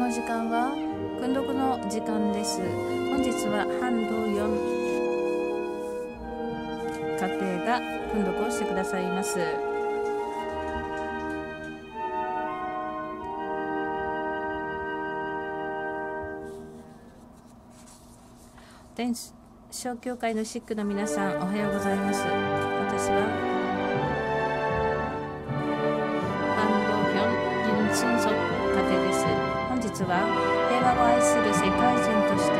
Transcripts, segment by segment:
の時間は訓読の時間です。本日は半道4家庭が訓読をしてくださいます。天正教会のシックの皆さん、おはようございます。私はハンドヒョン・ユン・スンソ家庭です。本日は平和を愛する世界人として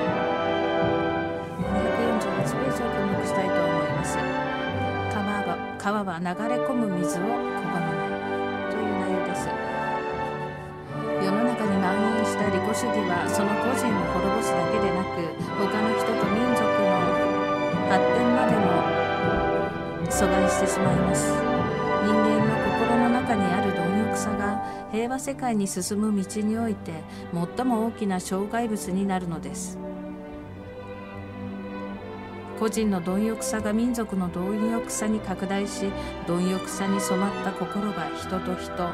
248ページを訓読したいと思います。川は流れ込む水を拒まないという内容です。世の中に蔓延した利己主義はその個人を滅ぼすだけでなく、他の人と民族の発展までも阻害してしまいます。人間の心の中にある貪欲さが平和世界に進む道において最も大きな障害物になるのです。個人の貪欲さが民族の貪欲さに拡大し、貪欲さに染まった心が人と人、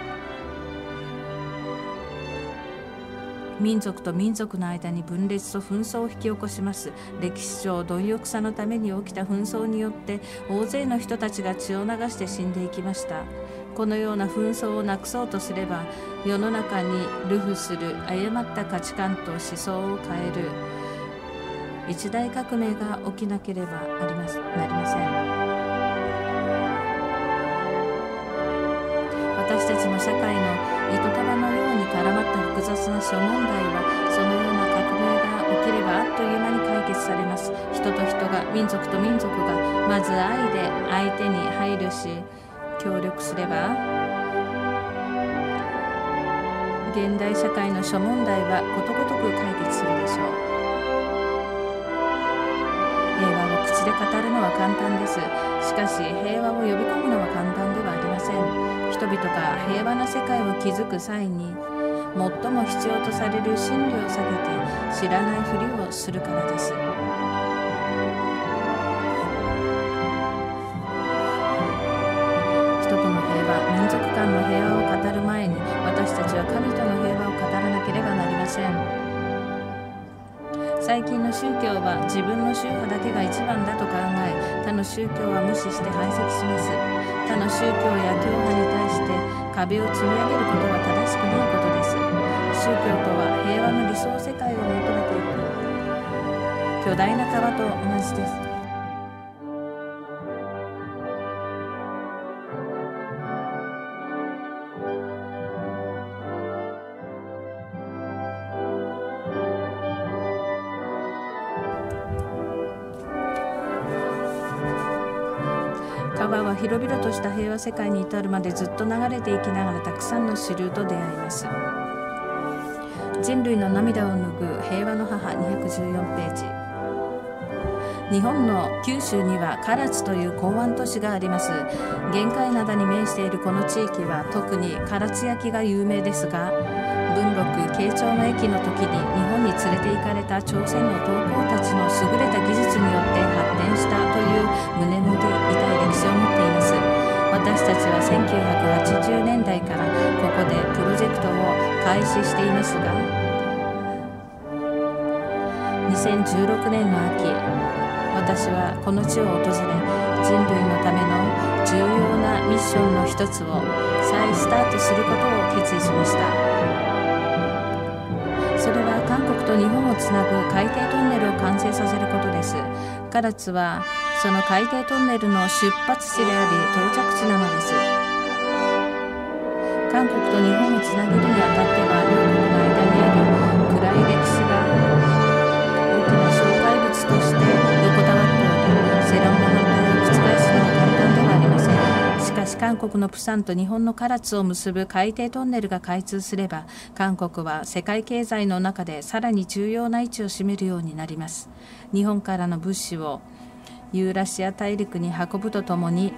民族と民族の間に分裂と紛争を引き起こします。歴史上、貪欲さのために起きた紛争によって大勢の人たちが血を流して死んでいきました。このような紛争をなくそうとすれば、世の中に流布する誤った価値観と思想を変える一大革命が起きなければなりません。私たちの社会の糸束のように絡まった複雑な諸問題は、そのような革命が起きればあっという間に解決されます。人と人が、民族と民族がまず愛で相手に配慮し協力すれば、現代社会の諸問題はことごとく解決するでしょう。平和を口で語るのは簡単です。しかし平和を呼び込むのは簡単ではありません。人々が平和な世界を築く際に最も必要とされる真理を避けて知らないふりをするからです。人との平和、民族間の平和を語る前に、私たちは神との平和を語らなければなりません。最近の宗教は自分の宗派だけが一番だと考え、他の宗教は無視して排斥します。他の宗教や教派に対して壁を積み上げることは正しくないことです。宗教とは平和の理想世界を求めていく巨大な川と同じです。川は広々とした平和世界に至るまでずっと流れていきながら、たくさんの支流と出会います。人類の涙を拭う平和の母214ページ。日本の九州には唐津という港湾都市があります。玄界灘に面しているこの地域は特に唐津焼が有名ですが、文禄慶長の役の時に日本に連れて行かれた朝鮮の刀工たちの優れた技術によって発展したという胸の痛い歴史を持っています。私たちは1980年代からここでプロジェクトを開始していますが、2016年の秋、私はこの地を訪れ、人類のための重要なミッションの一つを再スタートすることを決意しました。それは韓国と日本をつなぐ海底トンネルを完成させることです。唐津はその海底トンネルの出発地であり到着地なのです。韓国と日本をつなげるにあたっては、両国の間にある暗い歴史が大きな障害物として横たわっており、世論の反対を覆すのは簡単ではありません。しかし韓国のプサンと日本の唐津を結ぶ海底トンネルが開通すれば、韓国は世界経済の中でさらに重要な位置を占めるようになります。日本からの物資をユーラシア大陸に運ぶとともに、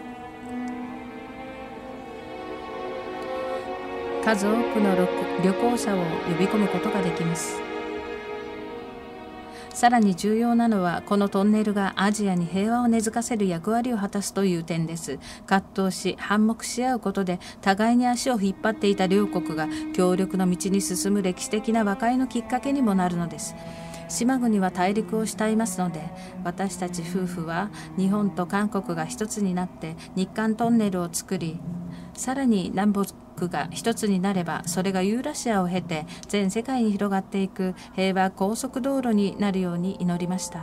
数多くの旅行者を呼び込むことができます。 さらに重要なのは、このトンネルがアジアに平和を根付かせる役割を果たすという点です。葛藤し反目し合うことで、互いに足を引っ張っていた両国が協力の道に進む歴史的な和解のきっかけにもなるのです。島国は大陸を慕いますので、私たち夫婦は日本と韓国が一つになって日韓トンネルを作り、さらに南北が一つになれば、それがユーラシアを経て全世界に広がっていく平和高速道路になるように祈りました。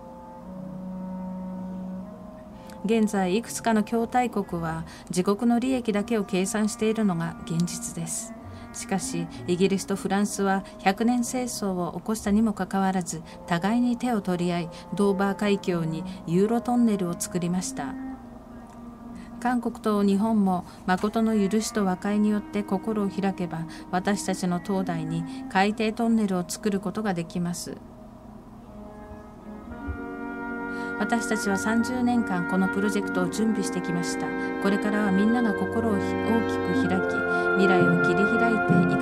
現在いくつかの共大国は自国の利益だけを計算しているのが現実です。しかしイギリスとフランスは100年戦争を起こしたにもかかわらず、互いに手を取り合い、ドーバー海峡にユーロトンネルを作りました。韓国と日本も誠の許しと和解によって心を開けば、私たちの東西に海底トンネルを作ることができます。私たちは30年間このプロジェクトを準備してきました。これからはみんなが心を大きく開き、未来を切り開いてい